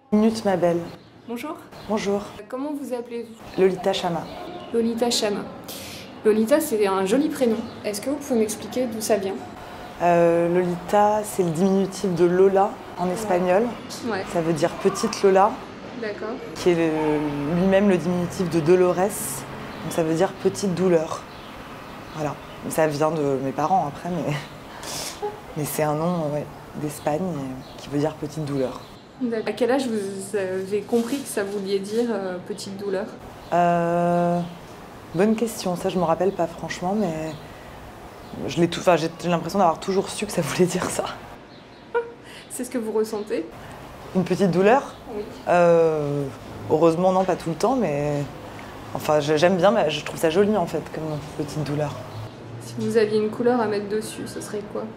Minute ma belle. Bonjour. Bonjour. Comment vous appelez-vous? Lolita Chama. Lolita Chama. Lolita, c'est un joli prénom. Est-ce que vous pouvez m'expliquer d'où ça vient? Lolita, c'est le diminutif de Lola en espagnol. Ouais. Ça veut dire petite Lola, D'accord. qui est lui-même le diminutif de Dolores. Donc ça veut dire petite douleur. Voilà. Ça vient de mes parents après, mais c'est un nom d'Espagne qui veut dire petite douleur. À quel âge vous avez compris que ça voulait dire petite douleur? Bonne question, ça je me rappelle pas franchement, mais j'ai l'impression d'avoir toujours su que ça voulait dire ça. C'est ce que vous ressentez? Une petite douleur? Oui. Heureusement non, pas tout le temps, mais enfin j'aime bien, mais je trouve ça joli en fait comme petite douleur. Si vous aviez une couleur à mettre dessus, ce serait quoi?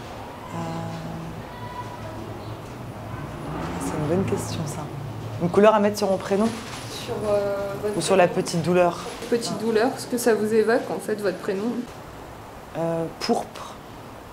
C'est une bonne question ça. Une couleur à mettre sur mon prénom? Sur votre Ou sur la petite douleur? petite douleur, ce que ça vous évoque en fait, votre prénom? Pourpre.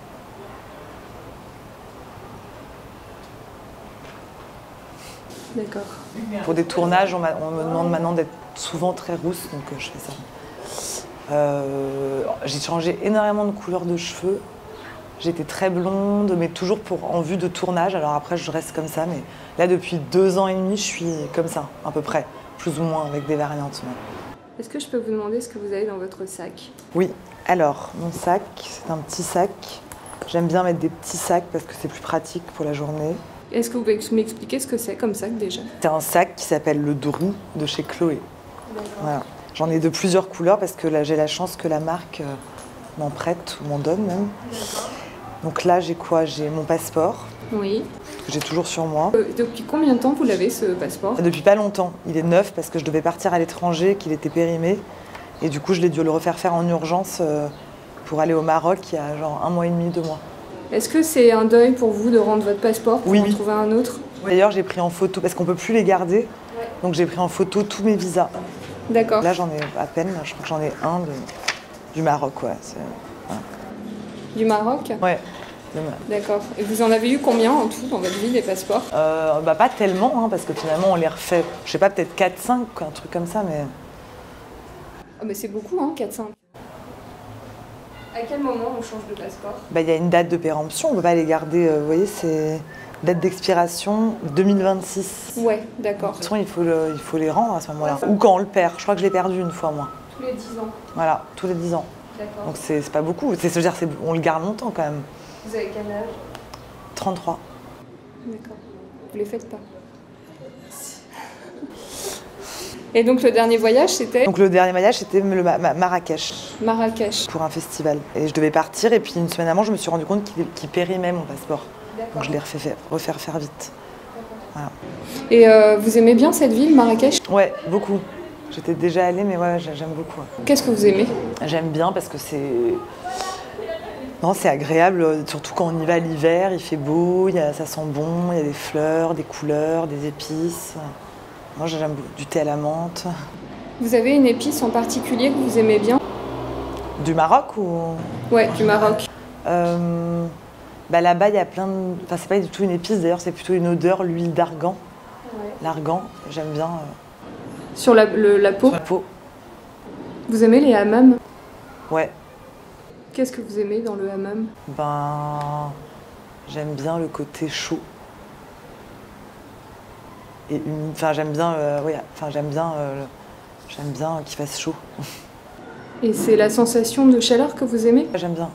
D'accord. Pour des tournages, on me demande maintenant d'être souvent très rousse, donc je fais ça. J'ai changé énormément de couleur de cheveux. J'étais très blonde, mais toujours en vue de tournage. Alors après, je reste comme ça, mais là, depuis 2 ans et demi, je suis comme ça, à peu près, plus ou moins, avec des variantes. Est-ce que je peux vous demander ce que vous avez dans votre sac? Oui, alors, mon sac, c'est un petit sac. J'aime bien mettre des petits sacs parce que c'est plus pratique pour la journée. Est-ce que vous pouvez m'expliquer ce que c'est comme sac déjà? C'est un sac qui s'appelle le Drou de chez Chloé. Voilà. J'en ai de plusieurs couleurs parce que là, j'ai la chance que la marque m'en prête ou m'en donne même. Donc là, j'ai quoi? J'ai mon passeport, Oui. que j'ai toujours sur moi. Depuis combien de temps vous l'avez ce passeport? Depuis pas longtemps. Il est neuf parce que je devais partir à l'étranger, qu'il était périmé. Et du coup, je l'ai dû le refaire faire en urgence pour aller au Maroc il y a genre 1 mois et demi, 2 mois. Est-ce que c'est un deuil pour vous de rendre votre passeport pour Oui, en oui. trouver un autre? D'ailleurs, j'ai pris en photo, parce qu'on peut plus les garder, Ouais. donc j'ai pris en photo tous mes visas. D'accord. Là, j'en ai à peine, je crois que j'en ai un du Maroc, ouais. Du Maroc? Ouais. D'accord. Et vous en avez eu combien en tout dans votre vie des passeports? Pas tellement, hein, parce que finalement, on les refait, je sais pas, peut-être 4-5, un truc comme ça, mais... Ah mais c'est beaucoup, hein, 4-5. À quel moment on change de passeport? Il y a une date de péremption, on ne peut pas les garder, vous voyez, c'est date d'expiration 2026. Ouais, d'accord. De toute façon, il faut les rendre à ce moment-là. Ou quand on le perd, je crois que je l'ai perdu une fois, moi. Tous les 10 ans. Voilà, tous les 10 ans. D'accord. Donc c'est pas beaucoup, c'est-à-dire on le garde longtemps quand même. Vous avez quel âge? 33. D'accord. Vous les faites pas? Et donc le dernier voyage c'était Donc le dernier voyage, c'était Marrakech, Marrakech. pour un festival. Et je devais partir, et puis une semaine avant, je me suis rendu compte qu'il périmait mon passeport. Donc je l'ai refaire faire vite. Voilà. Et vous aimez bien cette ville, Marrakech? Ouais, beaucoup. J'étais déjà allée, mais ouais, j'aime beaucoup. Ouais. Qu'est-ce que vous aimez? J'aime bien parce que c'est agréable, surtout quand on y va l'hiver, il fait beau, ça sent bon, il y a des fleurs, des couleurs, des épices. Moi, j'aime beaucoup du thé à la menthe. Vous avez une épice en particulier que vous aimez bien? Du Maroc ou... Ouais, du Maroc. Là-bas, il y a plein de... Enfin, c'est pas du tout une épice, d'ailleurs, c'est plutôt une odeur, l'huile d'argan. Ouais. L'argan, j'aime bien. Sur la peau? Sur la peau. Vous aimez les hammams? Ouais. Qu'est-ce que vous aimez dans le hammam? J'aime bien le côté chaud. Et j'aime bien, j'aime bien qu'il fasse chaud. Et c'est la sensation de chaleur que vous aimez? J'aime bien.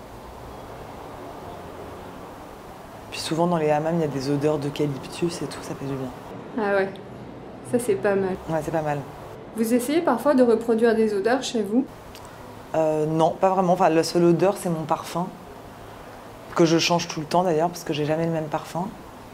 Puis souvent dans les hammams, il y a des odeurs d'eucalyptus et tout, ça fait du bien. Ah ouais, ça c'est pas mal. Ouais, c'est pas mal. Vous essayez parfois de reproduire des odeurs chez vous? Non, pas vraiment. Enfin, la seule odeur, c'est mon parfum, que je change tout le temps d'ailleurs, parce que j'ai jamais le même parfum.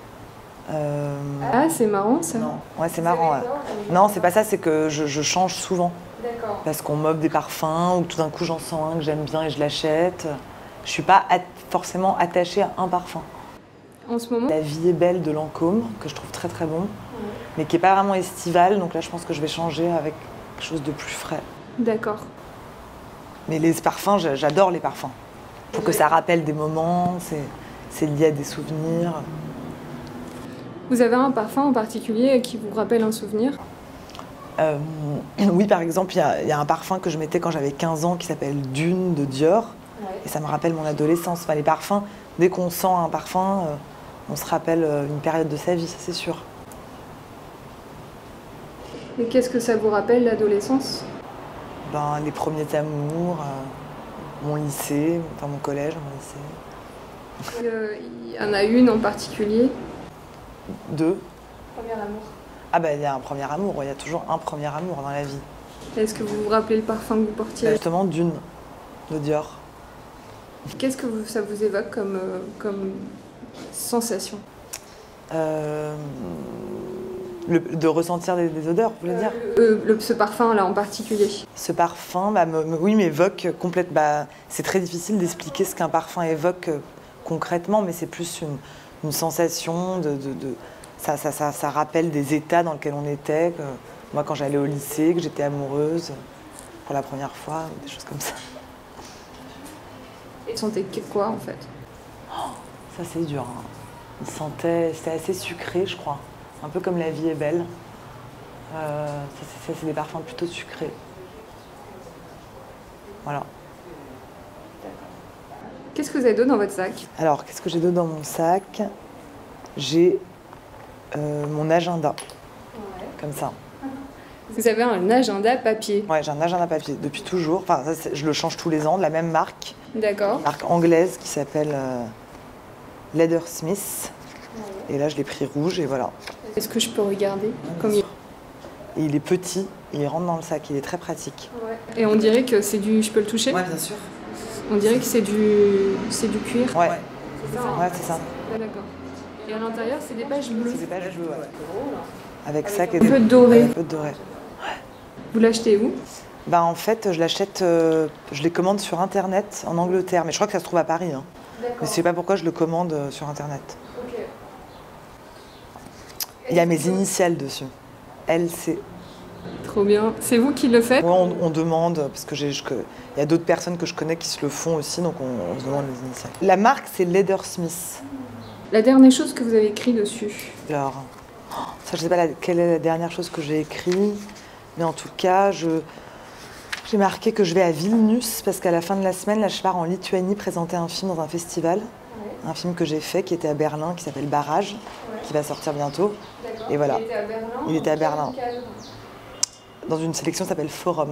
Ah, c'est marrant ça. Non, ouais, c'est marrant. Ouais. Non, c'est pas ça, c'est que je change souvent. D'accord. Parce qu'on m'offre des parfums, ou tout d'un coup j'en sens un que j'aime bien et je l'achète. Je suis pas forcément attachée à un parfum. En ce moment? La vie est belle de Lancôme, que je trouve très très bon, mais qui est pas vraiment estival, donc là je pense que je vais changer avec quelque chose de plus frais. D'accord. Mais les parfums, j'adore les parfums. Faut que ça rappelle des moments, c'est lié à des souvenirs. Vous avez un parfum en particulier qui vous rappelle un souvenir? Oui, par exemple, il y a un parfum que je mettais quand j'avais 15 ans qui s'appelle Dune de Dior. Ouais. Et ça me rappelle mon adolescence. Enfin, les parfums, dès qu'on sent un parfum, on se rappelle une période de sa vie, ça c'est sûr. Et qu'est-ce que ça vous rappelle, l'adolescence? Ben, les premiers amours, mon lycée, enfin mon collège, mon lycée. Il y en a une en particulier? Deux. Premier amour. Ah ben, il y a un premier amour, il y a toujours un premier amour dans la vie. Est-ce que vous vous rappelez le parfum que vous portiez? Justement, Dune de Dior. Qu'est-ce que ça vous évoque comme sensation? De ressentir des odeurs, vous voulez dire? Ce parfum-là en particulier. Ce parfum, oui, m'évoque complètement. C'est très difficile d'expliquer ce qu'un parfum évoque concrètement, mais c'est plus une sensation ça rappelle des états dans lesquels on était. Moi, quand j'allais au lycée, que j'étais amoureuse pour la première fois, des choses comme ça. Et tu sentais quoi en fait? Ça, c'est dur. Hein. C'était assez sucré, je crois. Un peu comme La vie est belle. Ça, c'est des parfums plutôt sucrés. Voilà. Qu'est-ce que vous avez d'autre dans votre sac? Alors, qu'est-ce que j'ai d'autre dans mon sac? J'ai mon agenda. Ouais. Comme ça. Vous avez un agenda papier? Ouais, j'ai un agenda papier depuis toujours. Enfin, ça, je le change tous les ans, de la même marque. D'accord. Une marque anglaise qui s'appelle Leathersmith. Ouais. Et là, je l'ai pris rouge et voilà. Est-ce que je peux regarder Et il est petit, il rentre dans le sac, il est très pratique. Ouais. Et on dirait que c'est du... Je peux le toucher? Ouais, bien sûr. On dirait que c'est du cuir? Ouais. C'est ça, hein? Ouais, c'est ça. Ah, d'accord. Et à l'intérieur, c'est des pages bleues? C'est des pages bleues, ouais. Avec ça qui est... Un peu doré. Un peu doré. Vous l'achetez où? En fait, je l'achète, je les commande sur Internet en Angleterre, mais je crois que ça se trouve à Paris. Hein. Mais je ne sais pas pourquoi je le commande sur Internet. Okay. Il y a mes initiales dessus. LC. Trop bien. C'est vous qui le faites? Ouais, on demande, parce que il y a d'autres personnes que je connais qui se le font aussi, donc on se demande les initiales. La marque, c'est Leathersmith. La dernière chose que vous avez écrit dessus? Alors, ça, je ne sais pas quelle est la dernière chose que j'ai écrite, mais en tout cas, j'ai marqué que je vais à Vilnius, parce qu'à la fin de la semaine, là, je pars en Lituanie présenter un film dans un festival. Ouais. Un film que j'ai fait, qui était à Berlin, qui s'appelle Barrage, ouais. Qui va sortir bientôt. D'accord. Et voilà. Il était à Berlin? Il était à Berlin. Dans une sélection qui s'appelle Forum.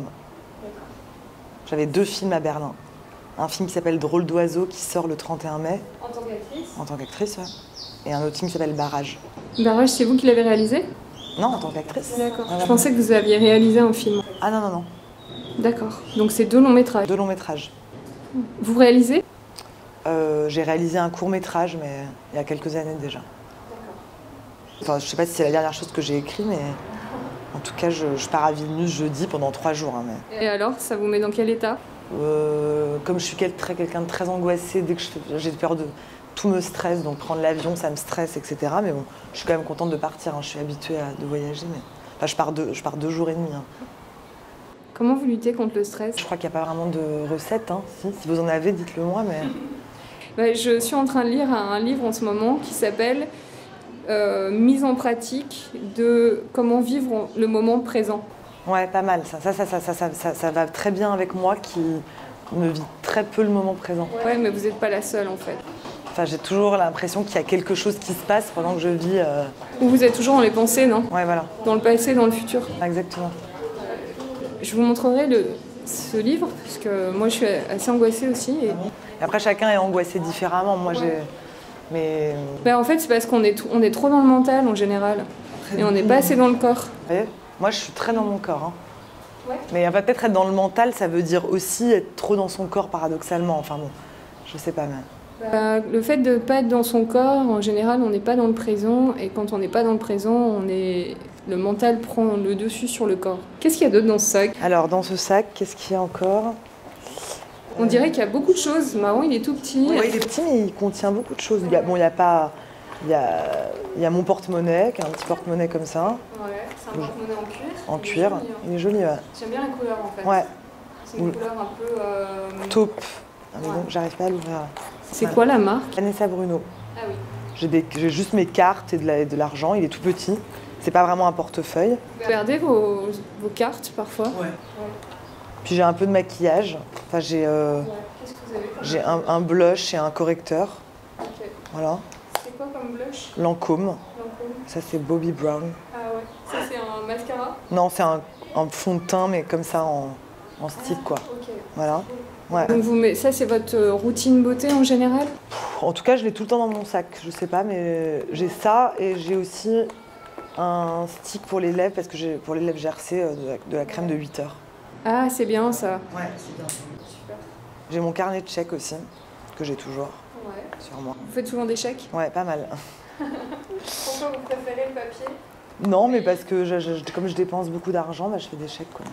J'avais 2 films à Berlin. Un film qui s'appelle Drôle d'oiseau, qui sort le 31 mai. En tant qu'actrice? En tant qu'actrice, ouais. Et un autre film qui s'appelle Barrage. Barrage, c'est vous qui l'avez réalisé? Non, en tant qu'actrice. D'accord. Je pensais que vous aviez réalisé un film. Ah non, non, non. D'accord. Donc c'est 2 longs métrages? 2 longs métrages. Vous réalisez? J'ai réalisé un court métrage, mais il y a quelques années déjà. Enfin, je ne sais pas si c'est la dernière chose que j'ai écrite, mais en tout cas, je pars à Vilnius jeudi pendant 3 jours. Hein, mais... Et alors, ça vous met dans quel état? Comme je suis quelqu'un de très angoissé, dès que j'ai peur de... Tout me stresse, donc prendre l'avion, ça me stresse, etc. Mais bon, je suis quand même contente de partir. Hein, je suis habituée de voyager, mais enfin, je pars 2 jours et demi. Hein. Comment vous luttez contre le stress? Je crois qu'il n'y a pas vraiment de recette. Hein. Si vous en avez, dites-le moi. Mais... je suis en train de lire un livre en ce moment qui s'appelle Mise en pratique de comment vivre le moment présent. Ouais, pas mal. Ça va très bien avec moi qui ne vis très peu le moment présent. Ouais, mais vous n'êtes pas la seule en fait. Enfin, j'ai toujours l'impression qu'il y a quelque chose qui se passe pendant que je vis. Ou vous êtes toujours dans les pensées, non? Ouais, voilà. Dans le passé, dans le futur. Exactement. Je vous montrerai ce livre, parce que moi je suis assez angoissée aussi. Et après, chacun est angoissé différemment. Moi, j'ai... Mais... en fait, c'est parce qu'on est trop dans le mental en général. Et on n'est pas assez dans le corps. Vous voyez, moi, je suis très dans mon corps. Hein. Ouais. Mais peut-être être dans le mental, ça veut dire aussi être trop dans son corps, paradoxalement. Enfin bon, je sais pas, mais... Le fait de ne pas être dans son corps, en général, on n'est pas dans le présent. Et quand on n'est pas dans le présent, le mental prend le dessus sur le corps. Qu'est-ce qu'il y a d'autre dans ce sac? Alors, dans ce sac, qu'est-ce qu'il y a encore? On dirait qu'il y a beaucoup de choses. Marron, il est tout petit. Oui, il est petit, mais il contient beaucoup de choses. Il y a mon porte-monnaie, qui est un petit porte-monnaie comme ça. Ouais, c'est un porte-monnaie en cuir. En cuir. Il est joli, ouais. J'aime bien la couleur, en fait. Ouais. C'est une couleur un peu... taupe. Ah, mais bon, j'arrive pas à l'ouvrir. C'est quoi la marque? Vanessa Bruno. Ah oui. J'ai juste mes cartes et de l'argent, il est tout petit. C'est pas vraiment un portefeuille. Vous gardez vos cartes parfois? Ouais. Puis j'ai un peu de maquillage. Enfin, Qu'est-ce que vous avez j'ai un blush et un correcteur. Ok. Voilà. C'est quoi comme blush? Lancôme. Lancôme. Ça, c'est Bobbi Brown. Ah ouais. Ça, c'est un mascara? Non, c'est un fond de teint, mais comme ça, en stick, quoi. Ok. Voilà. Ouais. Donc ça, c'est votre routine beauté en général? En tout cas, je l'ai tout le temps dans mon sac. Je sais pas, mais j'ai ça et j'ai aussi un stick pour les lèvres, parce que pour les lèvres GRC, de la crème de 8 heures. Ah, c'est bien ça. Ouais, c'est bien. Super. J'ai mon carnet de chèques aussi, que j'ai toujours Ouais. sur moi. Vous faites souvent des chèques? Ouais, pas mal. Pourquoi vous préférez le papier? Non, mais parce que comme je dépense beaucoup d'argent, bah, je fais des chèques, quoi.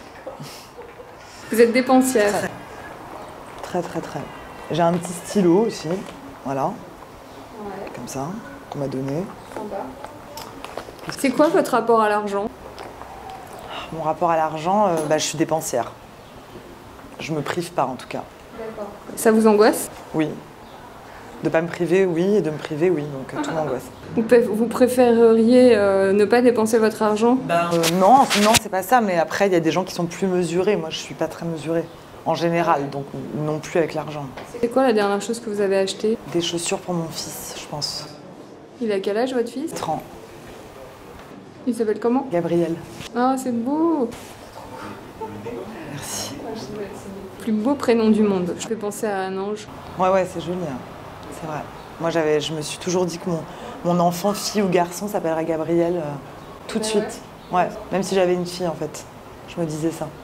Vous êtes dépensière? Très, très, très. J'ai un petit stylo aussi, voilà, Ouais. comme ça, qu'on m'a donné. Sympa. C'est quoi votre rapport à l'argent? Mon rapport à l'argent, je suis dépensière. Je me prive pas, en tout cas. D'accord. Ça vous angoisse? Oui. De pas me priver, oui, et de me priver, oui, donc tout m'angoisse. Vous préféreriez ne pas dépenser votre argent? Non, c'est pas ça, mais après, il y a des gens qui sont plus mesurés. Moi, je suis pas très mesurée, en général, donc non plus avec l'argent. C'est quoi la dernière chose que vous avez acheté? Des chaussures pour mon fils, je pense. Il a quel âge, votre fils? 4 ans. Il s'appelle comment? Gabriel. Ah, c'est beau! Merci. Plus beau prénom du monde. Je fais penser à un ange. Ouais, c'est joli, hein. C'est vrai. Moi, je me suis toujours dit que mon enfant, fille ou garçon, s'appellerait Gabriel tout de Bah suite. Ouais, même si j'avais une fille, en fait. Je me disais ça.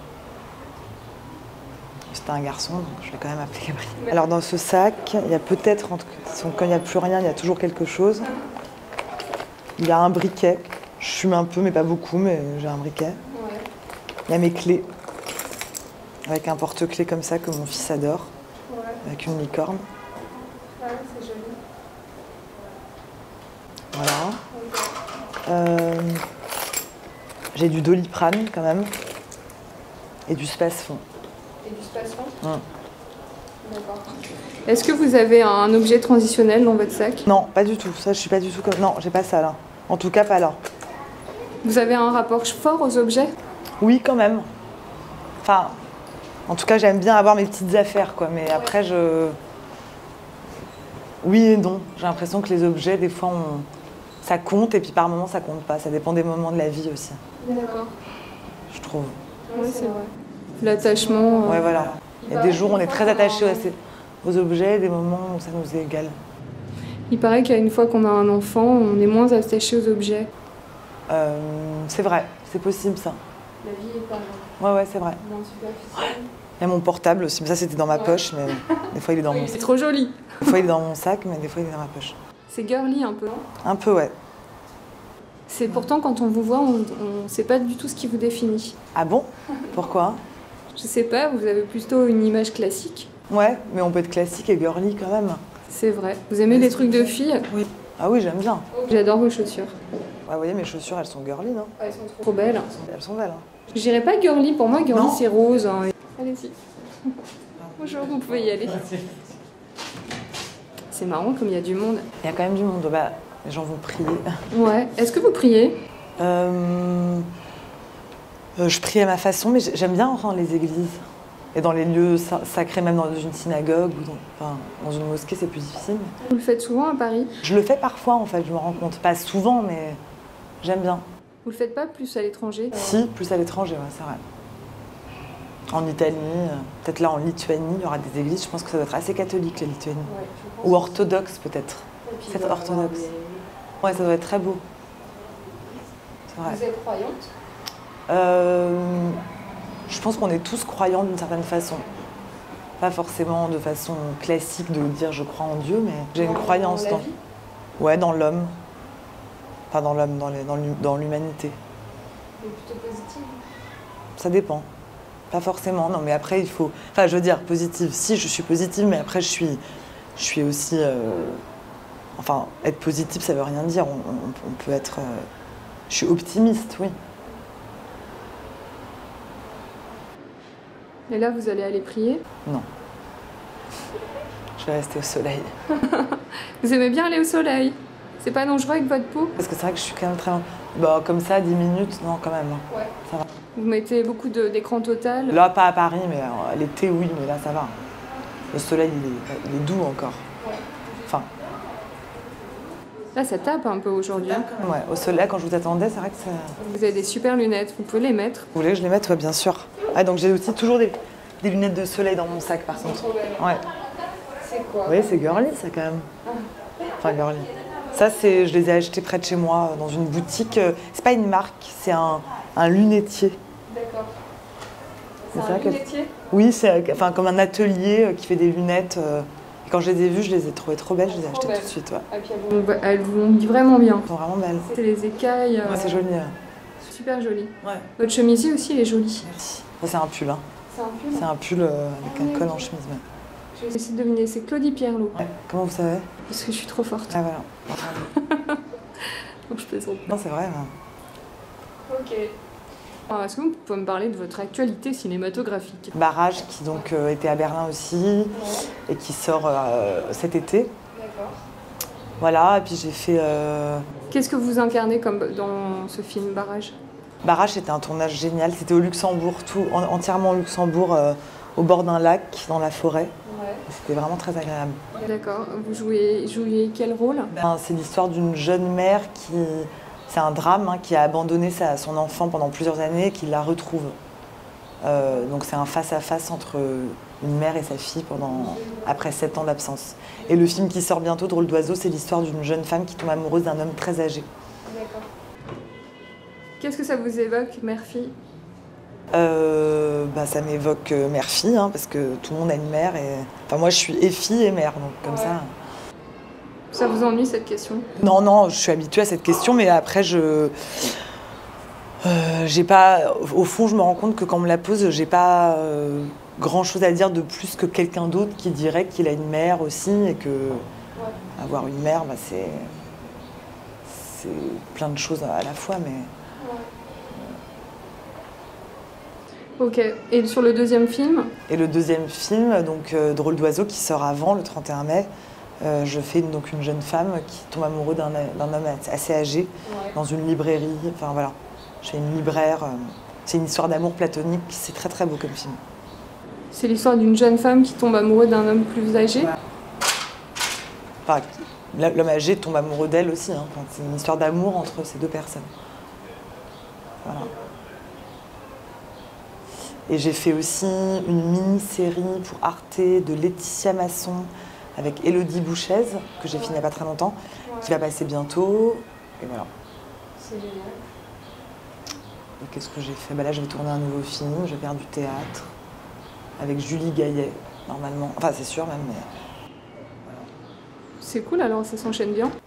C'était un garçon, donc je l'ai quand même appelé Gabriel. Alors, dans ce sac, il y a peut-être, quand il n'y a plus rien, il y a toujours quelque chose. Il y a un briquet. Je fume un peu, mais pas beaucoup, mais j'ai un briquet. Ouais. Il y a mes clés, avec un porte-clés comme ça que mon fils adore, Ouais. avec une licorne. Ouais, c'est joli. Voilà. J'ai du Doliprane quand même, et du Spasfon. Et du spasfon? D'accord. Est-ce que vous avez un objet transitionnel dans votre sac? Non, pas du tout. Ça, je suis pas du tout comme. Non, j'ai pas ça là. En tout cas, pas là. Vous avez un rapport fort aux objets? Oui, quand même. Enfin, en tout cas, j'aime bien avoir mes petites affaires, quoi. Mais après, oui et non. J'ai l'impression que les objets, des fois, ça compte et puis par moments, ça compte pas. Ça dépend des moments de la vie aussi, D'accord. je trouve. Oui, c'est vrai. L'attachement. Ouais, voilà. Il y a des jours où on est très attaché aux objets, et des moments où ça nous est égal. Il paraît qu'une fois qu'on a un enfant, on est moins attaché aux objets. C'est vrai, c'est possible ça. La vie est pas Ouais, c'est vrai. moins superficielle. Il y a mon portable aussi, mais ça c'était dans ma poche, mais des fois il est dans mon C'est sac. trop joli. Des fois il est dans mon sac, mais des fois il est dans ma poche. C'est girly un peu. Un peu, ouais. C'est pourtant quand on vous voit, on ne sait pas du tout ce qui vous définit. Ah bon? Pourquoi? Je sais pas, vous avez plutôt une image classique. Ouais, mais on peut être classique et girly quand même. C'est vrai. Vous aimez les trucs de filles? Oui. Ah oui, j'aime bien. J'adore vos chaussures. Ouais, vous voyez, mes chaussures, elles sont girly, non? Elles sont trop belles. Elles sont belles. Hein. Je dirais pas girly, pour moi girly Non. c'est rose. Hein. Allez-y. Bonjour, vous pouvez y aller. C'est marrant comme il y a du monde. Il y a quand même du monde. Bah, les gens vont prier. Ouais. Est-ce que vous priez? Je prie à ma façon, mais j'aime bien entendre les églises. Et dans les lieux sacrés, même dans une synagogue ou dans une mosquée, c'est plus difficile. Vous le faites souvent à Paris? Je le fais parfois, en fait, je me rends compte. Pas souvent, mais j'aime bien. Vous le faites pas plus à l'étranger? Si, plus à l'étranger, ouais, c'est vrai. En Italie, peut-être là en Lituanie, il y aura des églises. Je pense que ça doit être assez catholique, la Lituanie. Ouais, Ou orthodoxe, peut-être. Peut-être orthodoxe. Ouais, ça doit être très beau. C'est vrai. Vous êtes croyante? Je pense qu'on est tous croyants d'une certaine façon. Pas forcément de façon classique de dire je crois en Dieu, mais j'ai une croyance dans la vie? Ouais, dans l'homme. Pas dans l'homme, dans l'humanité. Mais plutôt positive? Ça dépend. Pas forcément, non, mais après il faut... Enfin, je veux dire, positive. Si, je suis positive, mais après je suis aussi... Enfin, être positive, ça veut rien dire. On peut être... Je suis optimiste, oui. Et là, vous allez aller prier? Non. Je vais rester au soleil. Vous aimez bien aller au soleil? C'est pas dangereux avec votre peau? Parce que c'est vrai que je suis quand même très... Bah, comme ça, 10 minutes, non, quand même. Ouais. Ça va. Vous mettez beaucoup d'écran total? Là, pas à Paris, mais l'été, oui, mais là, ça va. Le soleil, il est doux encore. Ouais. Enfin... Là, ça tape un peu aujourd'hui. Ouais, au soleil, quand je vous attendais, c'est vrai que ça... Vous avez des super lunettes, vous pouvez les mettre. Vous voulez que je les mette? Ouais, bien sûr. Ah, donc j'ai aussi toujours des lunettes de soleil dans mon sac, par contre. Ouais. C'est quoi? Oui, c'est girly, ça, quand même. Enfin, girly. Ça, je les ai achetés près de chez moi, dans une boutique. C'est pas une marque, c'est un lunetier. D'accord. C'est C'est un lunetier? Oui, c'est comme un atelier qui fait des lunettes. Et quand je les ai vues, je les ai trouvées trop belles, je les ai achetées tout de suite. Ouais. Ah, puis elles vous vont vraiment bien. Elles sont vraiment belles. C'est les écailles. Ouais, c'est joli. Super joli. Ouais. Votre chemisier aussi, il est joli. Merci. Ça, c'est un pull. Hein. C'est un pull? C'est un pull avec un col en chemise. Ouais. Je vais essayer de deviner, c'est Claudie Pierlot. Ouais. Comment vous savez? Parce que je suis trop forte. Ah, voilà. Donc je plaisante. Non, c'est vrai. Ouais. Ok. Alors, est-ce que vous pouvez me parler de votre actualité cinématographique? Barrage, qui donc était à Berlin aussi, et qui sort cet été. D'accord. Voilà, et puis j'ai fait... Qu'est-ce que vous incarnez comme dans ce film Barrage? Barrage, c'était un tournage génial. C'était au Luxembourg, entièrement au Luxembourg, au bord d'un lac, dans la forêt. Ouais. C'était vraiment très agréable. D'accord. Vous jouez quel rôle? C'est l'histoire d'une jeune mère qui... C'est un drame, hein, qui a abandonné son enfant pendant plusieurs années et qui la retrouve. Donc c'est un face-à-face entre une mère et sa fille après 7 ans d'absence. Et le film qui sort bientôt, Drôle d'oiseau, c'est l'histoire d'une jeune femme qui tombe amoureuse d'un homme très âgé. D'accord. Qu'est-ce que ça vous évoque, mère-fille? Ça m'évoque mère-fille, hein, parce que tout le monde a une mère. Enfin, moi, je suis et fille et mère, donc comme ça... Ça vous ennuie, cette question? Non, je suis habituée à cette question, mais après, j'ai pas... Au fond, je me rends compte que quand on me la pose, j'ai pas grand-chose à dire de plus que quelqu'un d'autre qui dirait qu'il a une mère aussi, et que avoir une mère, c'est plein de choses à la fois, mais... Ok. Et sur le deuxième film? Et le deuxième film, donc Drôle d'oiseau, qui sort avant, le 31 mai, je fais donc une jeune femme qui tombe amoureuse d'un homme assez âgé dans une librairie. Enfin voilà, je fais une libraire. C'est une histoire d'amour platonique. C'est très très beau comme film. C'est l'histoire d'une jeune femme qui tombe amoureuse d'un homme plus âgé? Ouais. Enfin, l'homme âgé tombe amoureux d'elle aussi. Hein. Enfin, c'est une histoire d'amour entre ces deux personnes. Voilà. Et j'ai fait aussi une mini-série pour Arte de Laetitia Masson avec Élodie Bouchez, que j'ai fini il n'y a pas très longtemps, qui va passer bientôt. Et voilà. C'est génial. Et qu'est-ce que j'ai fait? Là, je vais tourner un nouveau film, je vais faire du théâtre, avec Julie Gaillet, normalement. Enfin, c'est sûr même, mais... Voilà. C'est cool, alors ça s'enchaîne bien.